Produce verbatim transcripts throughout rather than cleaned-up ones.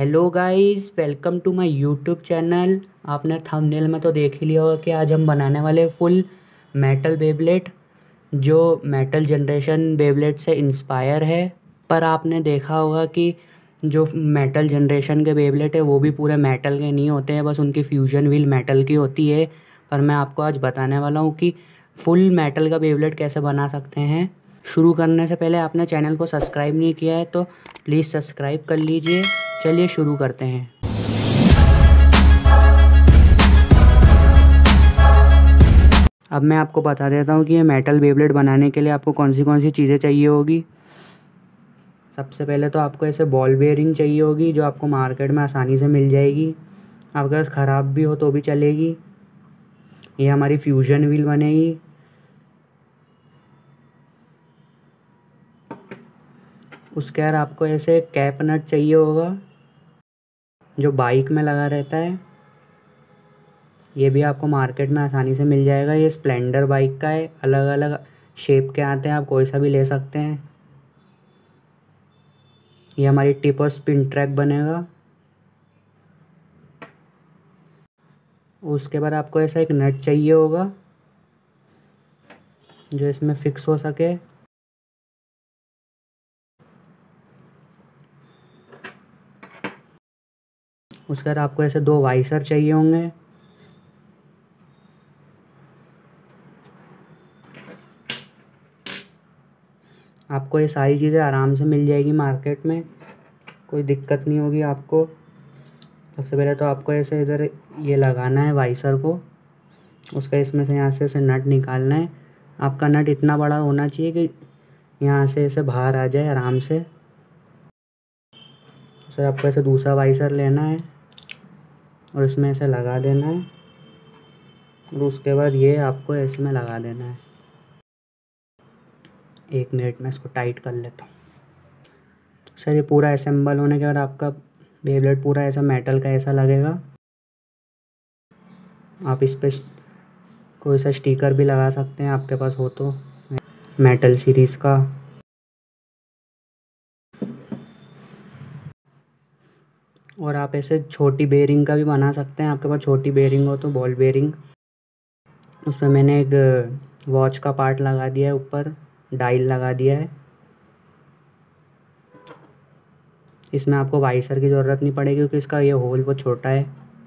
Hello guys, welcome to my YouTube channel. आपने thumbnail में तो देख ही लिया होगा कि आज हम बनाने वाले फुल मेटल बेब्लेड, जो मेटल जनरेशन बेब्लेड से इंस्पायर है। पर आपने देखा होगा कि जो मेटल जनरेशन के बेब्लेड है वो भी पूरे मेटल के नहीं होते हैं, बस उनकी फ्यूजन व्हील मेटल की होती है। पर मैं आपको आज बताने वाला हूँ कि फुल मेटल का बेब्लेड कैसे बना सकते हैं। शुरू करने से पहले आपने चैनल को सब्सक्राइब नहीं किया है तो प्लीज़ सब्सक्राइब कर लीजिए। चलिए शुरू करते हैं। अब मैं आपको बता देता हूँ कि ये मेटल बेब्लेड बनाने के लिए आपको कौन सी कौन सी चीज़ें चाहिए होगी। सबसे पहले तो आपको ऐसे बॉल बेयरिंग चाहिए होगी, जो आपको मार्केट में आसानी से मिल जाएगी। आपके पास ख़राब भी हो तो भी चलेगी। ये हमारी फ्यूजन व्हील बनेगी। उसके बाद आपको ऐसे कैप नट चाहिए होगा, जो बाइक में लगा रहता है। ये भी आपको मार्केट में आसानी से मिल जाएगा। ये स्प्लेंडर बाइक का है, अलग अलग शेप के आते हैं, आप कोई सा भी ले सकते हैं। ये हमारी टिप और स्पिन ट्रैक बनेगा। उसके बाद आपको ऐसा एक नट चाहिए होगा जो इसमें फिक्स हो सके। उसके बाद आपको ऐसे दो वाइसर चाहिए होंगे। आपको ये सारी चीज़ें आराम से मिल जाएगी मार्केट में, कोई दिक्कत नहीं होगी आपको। सबसे पहले तो आपको ऐसे इधर ये लगाना है वाइसर को। उसका इसमें से यहाँ से ऐसे नट निकालना है। आपका नट इतना बड़ा होना चाहिए कि यहाँ से ऐसे बाहर आ जाए आराम से। फिर आपको ऐसे दूसरा वाइसर लेना है और इसमें ऐसे लगा देना है, और उसके बाद ये आपको इसमें लगा देना है। एक मिनट में इसको टाइट कर लेता हूँ। सर ये पूरा असेंबल होने के बाद आपका बेब्लेड पूरा ऐसा मेटल का ऐसा लगेगा। आप इस पर कोई सा स्टिकर भी लगा सकते हैं, आपके पास हो तो, मेटल सीरीज़ का। और आप ऐसे छोटी बेयरिंग का भी बना सकते हैं, आपके पास छोटी बेयरिंग हो तो बॉल बेयरिंग। उसमें मैंने एक वॉच का पार्ट लगा दिया है, ऊपर डायल लगा दिया है। इसमें आपको वाइसर की ज़रूरत नहीं पड़ेगी क्योंकि इसका ये होल बहुत छोटा है।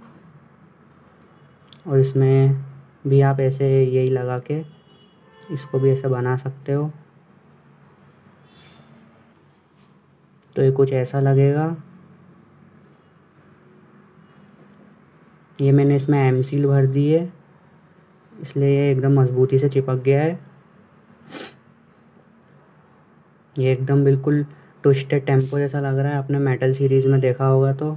और इसमें भी आप ऐसे यही लगा के इसको भी ऐसे बना सकते हो। तो ये कुछ ऐसा लगेगा। ये मैंने इसमें एम सील भर दी है, इसलिए ये एकदम मजबूती से चिपक गया है। ये एकदम बिल्कुल ट्विस्टेड टेम्पो जैसा लग रहा है, आपने मेटल सीरीज़ में देखा होगा तो।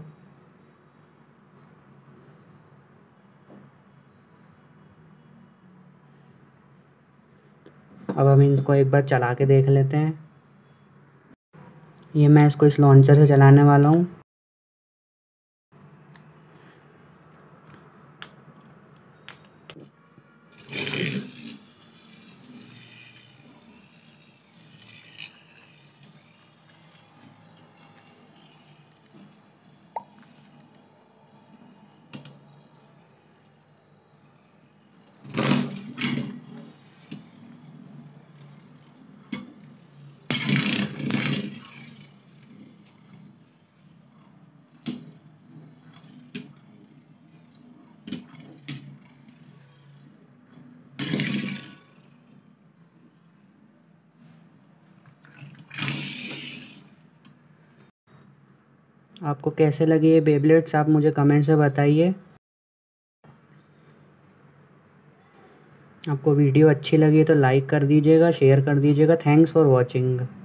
अब हम इनको एक बार चला के देख लेते हैं। ये मैं इसको इस लॉन्चर से चलाने वाला हूँ। आपको कैसे लगे ये बेब्लेड्स, आप मुझे कमेंट से बताइए। आपको वीडियो अच्छी लगी तो लाइक कर दीजिएगा, शेयर कर दीजिएगा। Thanks for watching.